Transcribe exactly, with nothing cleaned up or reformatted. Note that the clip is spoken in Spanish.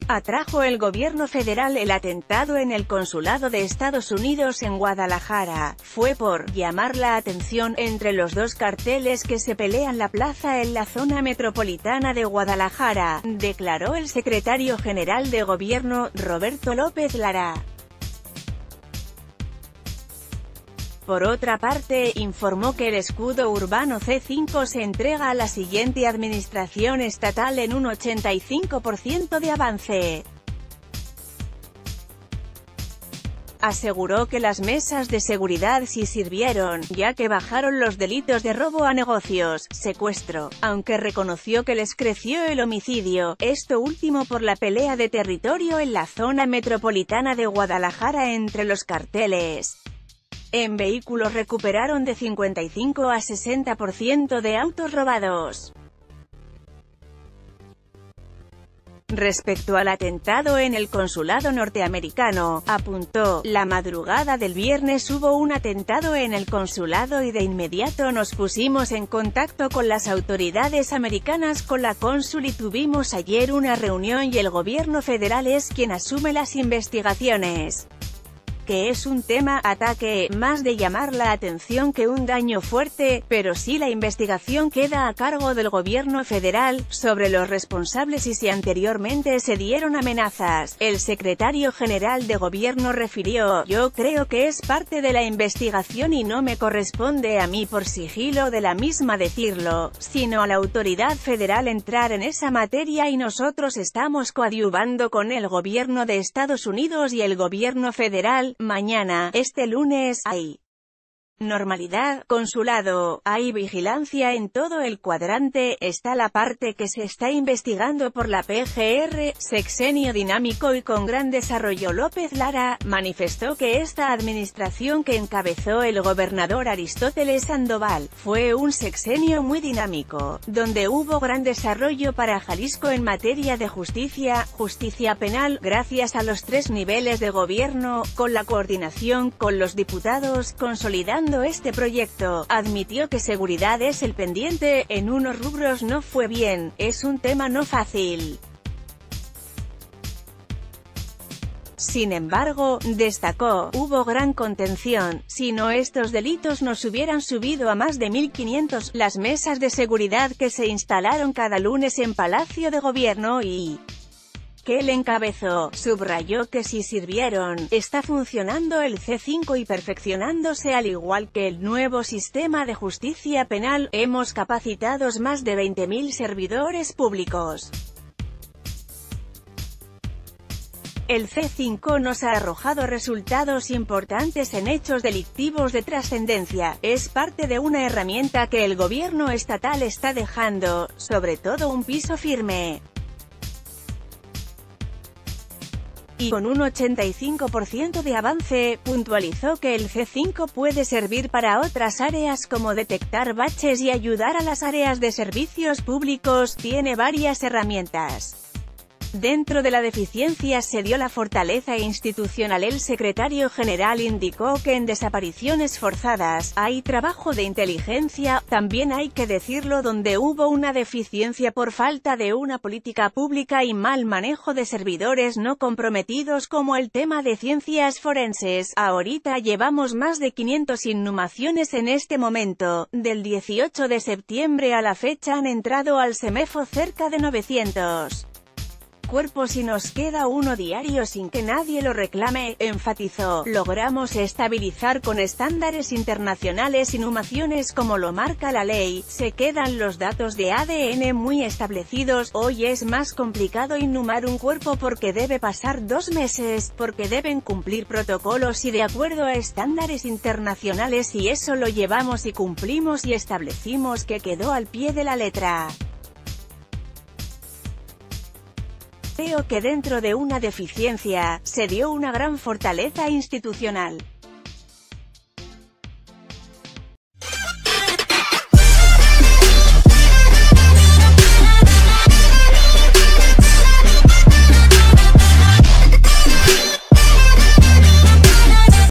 Atrajo el gobierno federal el atentado en el consulado de Estados Unidos en Guadalajara. Fue por llamar la atención entre los dos carteles que se pelean la plaza en la zona metropolitana de Guadalajara, declaró el secretario general de Gobierno, Roberto López Lara. Por otra parte, informó que el escudo urbano C cinco se entrega a la siguiente administración estatal en un ochenta y cinco por ciento de avance. Aseguró que las mesas de seguridad sí sirvieron, ya que bajaron los delitos de robo a negocios, secuestro, aunque reconoció que les creció el homicidio, esto último por la pelea de territorio en la zona metropolitana de Guadalajara entre los carteles. En vehículos recuperaron de cincuenta y cinco a sesenta por ciento de autos robados. Respecto al atentado en el consulado norteamericano, apuntó, la madrugada del viernes hubo un atentado en el consulado y de inmediato nos pusimos en contacto con las autoridades americanas, con la cónsul y tuvimos ayer una reunión y el gobierno federal es quien asume las investigaciones. Que es un tema, ataque, más de llamar la atención que un daño fuerte, pero sí la investigación queda a cargo del gobierno federal, sobre los responsables y si anteriormente se dieron amenazas. El secretario general de gobierno refirió, yo creo que es parte de la investigación y no me corresponde a mí por sigilo de la misma decirlo, sino a la autoridad federal entrar en esa materia y nosotros estamos coadyuvando con el gobierno de Estados Unidos y el gobierno federal. Mañana, este lunes, hay normalidad, consulado, hay vigilancia en todo el cuadrante, está la parte que se está investigando por la P G R, sexenio dinámico y con gran desarrollo. López Lara manifestó que esta administración que encabezó el gobernador Aristóteles Sandoval, fue un sexenio muy dinámico, donde hubo gran desarrollo para Jalisco en materia de justicia, justicia penal, gracias a los tres niveles de gobierno, con la coordinación con los diputados, consolidando este proyecto. Admitió que seguridad es el pendiente, en unos rubros no fue bien, es un tema no fácil. Sin embargo, destacó, hubo gran contención, si no estos delitos nos hubieran subido a más de mil quinientos, las mesas de seguridad que se instalaron cada lunes en Palacio de Gobierno y que él encabezó, subrayó que sí sirvieron, está funcionando el C cinco y perfeccionándose al igual que el nuevo sistema de justicia penal, hemos capacitado más de veinte mil servidores públicos. El C cinco nos ha arrojado resultados importantes en hechos delictivos de trascendencia, es parte de una herramienta que el gobierno estatal está dejando, sobre todo un piso firme. Y con un ochenta y cinco por ciento de avance, puntualizó que el C cinco puede servir para otras áreas como detectar baches y ayudar a las áreas de servicios públicos, tiene varias herramientas. Dentro de la deficiencia se dio la fortaleza institucional. El secretario general indicó que en desapariciones forzadas, hay trabajo de inteligencia, también hay que decirlo donde hubo una deficiencia por falta de una política pública y mal manejo de servidores no comprometidos como el tema de ciencias forenses. Ahorita llevamos más de quinientas inhumaciones en este momento, del dieciocho de septiembre a la fecha han entrado al CEMEFO cerca de novecientos. Cuerpos y nos queda uno diario sin que nadie lo reclame, enfatizó. Logramos estabilizar con estándares internacionales inhumaciones como lo marca la ley, se quedan los datos de A D N muy establecidos, hoy es más complicado inhumar un cuerpo porque debe pasar dos meses, porque deben cumplir protocolos y de acuerdo a estándares internacionales y eso lo llevamos y cumplimos y establecimos que quedó al pie de la letra. Creo que dentro de una deficiencia, se dio una gran fortaleza institucional.